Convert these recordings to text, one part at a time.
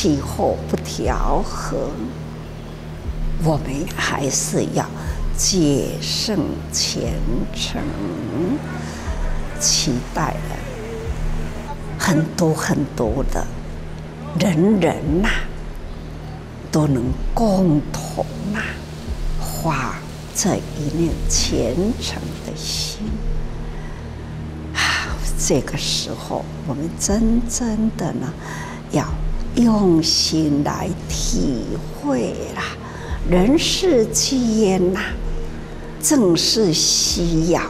气候不调和，我们还是要戒慎虔诚，期待了很多的人呐、都能共同发这一念虔诚的心啊！这个时候，我们真正的呢，要用心来体会啦。人世间呐，正是需要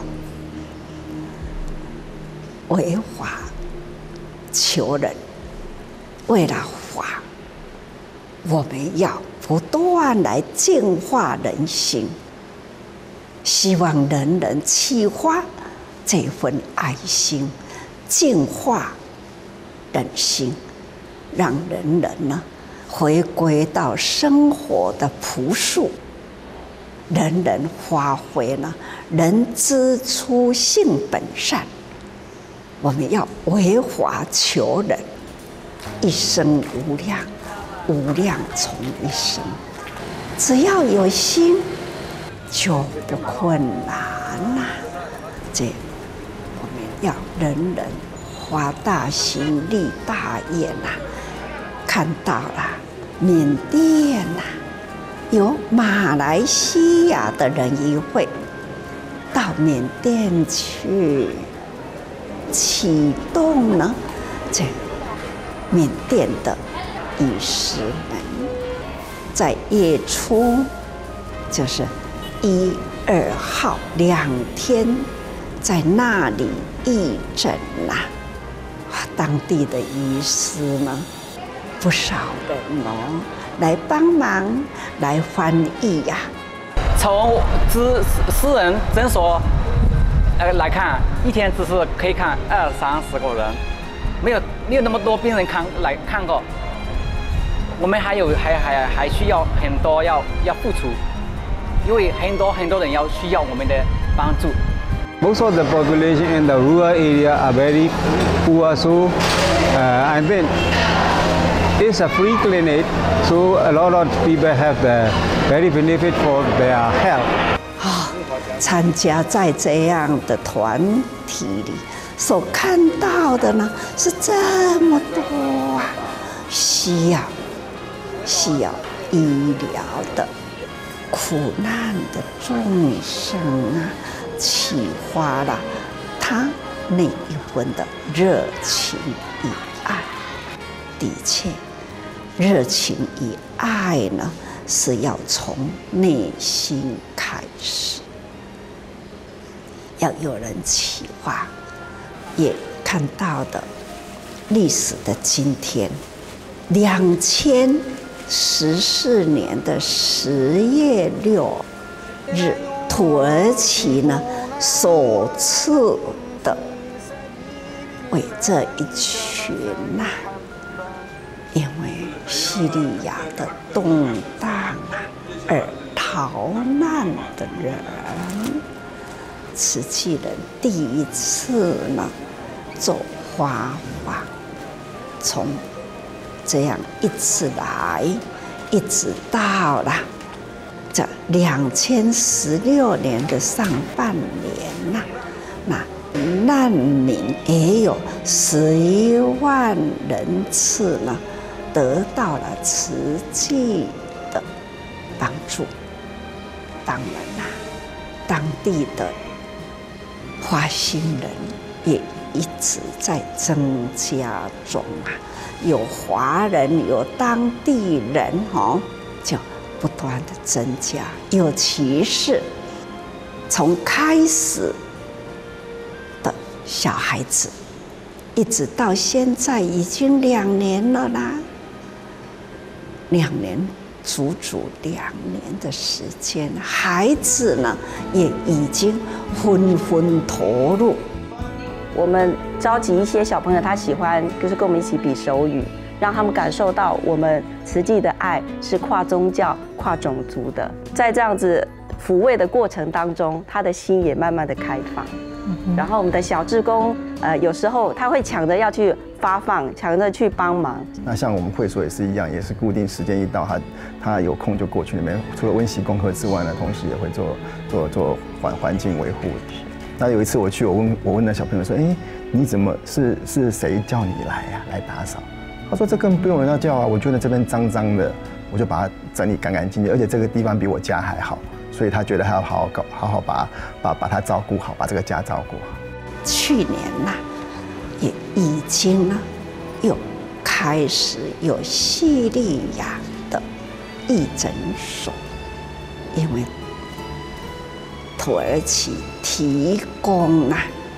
为法求人，为了法，我们要不断来净化人心，希望人人启发这份爱心，净化人心，让人人呢回归到生活的朴素，人人发挥呢人之初性本善。我们要为法求人，一生无量，无量从一生。只要有心，就不困难啦。这我们要人人发大心、立大愿呐。看到了缅甸呐，有马来西亚的人议会到缅甸去启动呢，这缅甸的医师们在月初，就是1、2号2天，在那里义诊呐。当地的医师呢，不少人哦，来帮忙来翻译呀。 从私人诊所来看，一天只是可以看20-30个人，没有那么多病人来看过。我们还需要很多要付出，因为很多人需要我们的帮助。 Most of the population in the rural area are very poor, so I think it's a free clinic, so a lot of people have the very benefit for their health. 参加在这样的团体里，所看到的呢是这么多啊，需要医疗的苦难的众生啊，启发了他那一份的热情与爱。的确，热情与爱呢是要从内心开始，要有人启发。也看到的历史的今天，2014年的10月6日，土耳其呢首次的为这一群因为叙利亚的动荡而逃难的人，慈济人第一次呢做发放，从这样一直来，一直到了这2016年的上半年那难民也有11万人次呢，得到了慈济的帮助。当然当地的发心人也一直在增加中有华人，有当地人就不断的增加，尤其是从开始的小孩子，一直到现在已经2年了啦，2年足足2年的时间，孩子呢也已经纷纷投入。 我们召集一些小朋友，他喜欢就是跟我们一起比手语，让他们感受到我们慈济的爱是跨宗教、跨种族的。在这样子抚慰的过程当中，他的心也慢慢的开放。然后我们的小志工，有时候他会抢着要去发放，抢着去帮忙。 那像我们会所也是一样，也是固定时间一到，他有空就过去那边，除了温习功课之外呢，同时也会做环境维护。那有一次我去，我问那小朋友说：“哎，你怎么是谁叫你来呀？来打扫？”他说：“这根本不用人家叫啊，我觉得这边脏脏的，我就把它整理干干净净，而且这个地方比我家还好，所以他觉得他要好好把它照顾好，把这个家照顾好。” 去年呐，也已经呢，又开始有叙利亚的义诊所，因为土耳其提供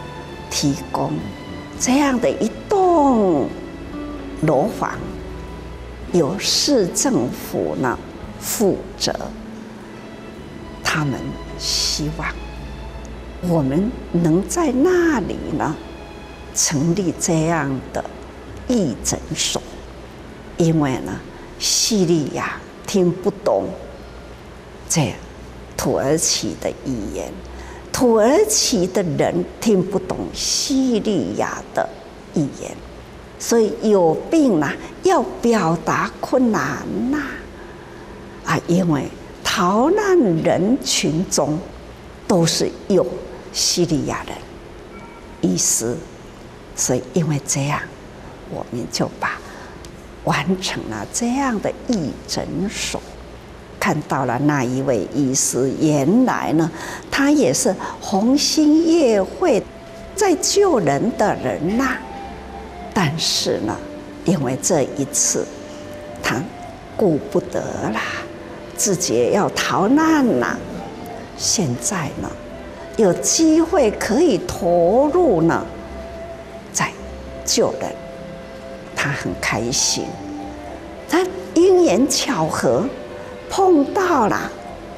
这样的一栋楼房，由市政府呢负责，他们希望我们能在那里呢成立这样的义诊所，因为呢叙利亚听不懂这土耳其的语言，土耳其的人听不懂叙利亚的语言，所以有病啊要表达困难呐因为逃难人群中都是有叙利亚人、医师，所以因为这样，我们就完成了这样的义诊所。看到了那一位医师，原来呢，他也是红星业会在救人的人呐。但是呢，因为这一次他顾不得啦，自己要逃难啦，现在呢，有机会可以投入呢，在救人，他很开心。他因缘巧合碰到了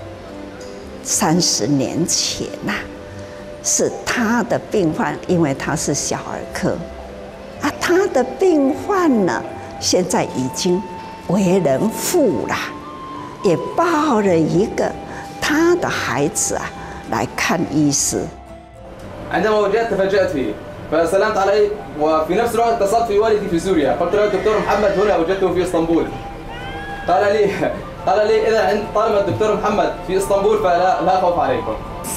30年前呐，是他的病患，因为他是小儿科他的病患呢，现在已经为人父了，也抱了一个他的孩子来看医师。 عندما وجدت تفاجأت فيه فسلمت عليه وفي نفس الوقت اتصلت في والدي في سوريا قلت له الدكتور محمد هنا وجدته في اسطنبول قال لي إذا طالما الدكتور محمد في اسطنبول فلا خوف عليكم.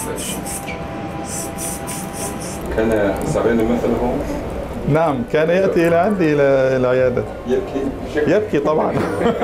كان صعبان مثله؟ نعم كان يأتي إلى عندي إلى العيادة. يبكي طبعا.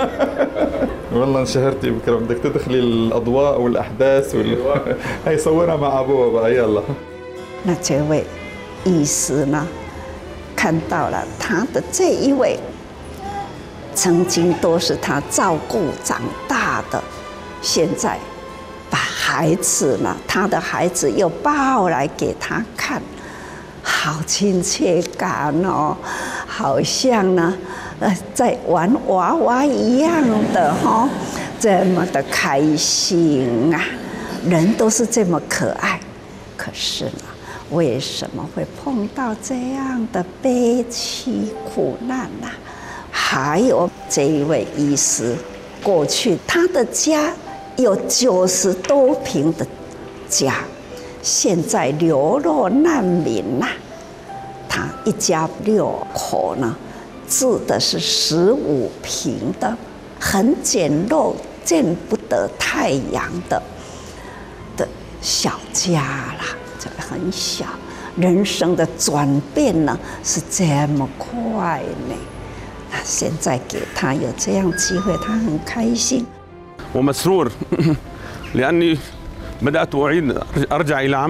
والله انشهرتي بكرة، بدك تدخلي الأضواء والأحداث هي صورها مع أبوها بقى يلا. 那这位医师呢，看到了他的这一位曾经都是他照顾长大的，现在把孩子呢，他的孩子又抱来给他看，好亲切感哦，好像呢，在玩娃娃一样的哈，这么的开心啊！人都是这么可爱，可是呢，为什么会碰到这样的悲凄苦难呢？还有这一位医师，过去他的家有90多坪的家，现在流落难民呐，他一家6口呢，住的是15坪的，很简陋、见不得太阳的小家啦，这个很小。人生的转变呢是这么快呢。现在给他有这样机会，他很开心。 ومسرور لأني بدأت أرجع إلى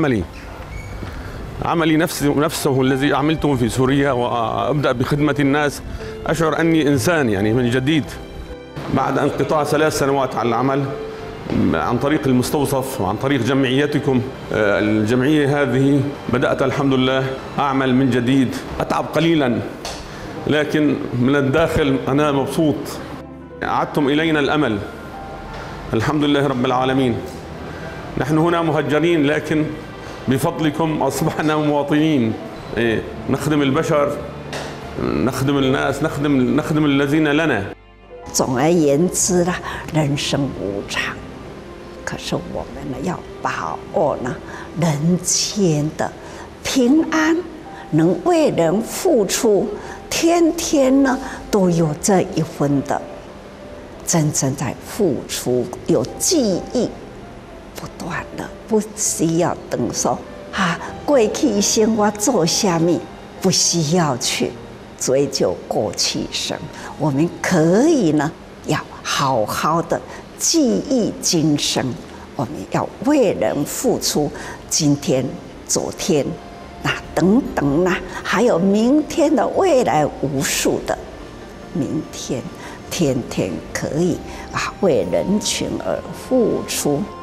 عملي نفسه الذي عملته في سوريا وأبدأ بخدمة الناس. أشعر أني إنسان يعني من جديد بعد انقطاع 3 سنوات عن العمل عن طريق المستوصف وعن طريق جمعيتكم. الجمعية هذه بدأت الحمد لله أعمل من جديد، أتعب قليلا لكن من الداخل أنا مبسوط. أعدتم إلينا الأمل الحمد لله رب العالمين. نحن هنا مهجرين لكن بفضلكم أصبحنا مواطنين، نخدم البشر، نخدم الناس، نخدم الذين لنا. 总而言之啦，人生无常，可是我们呢要把握呢人间的平安，能为人付出， 天天呢都有这一份的真正在付出，有记忆，不断的，不需要等说过去生我做什么，不需要去追究过去生，我们可以呢，要好好的记忆今生，我们要为人付出，今天、昨天，等等还有明天的未来无数的明天，天天可以为人群而付出。